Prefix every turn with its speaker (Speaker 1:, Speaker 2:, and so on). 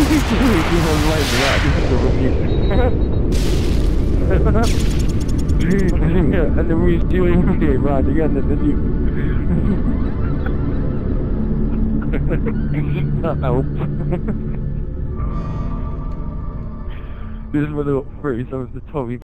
Speaker 1: Ada misi ini, mana dia ada tadi? Tak tahu. This is one of the first of the Tommy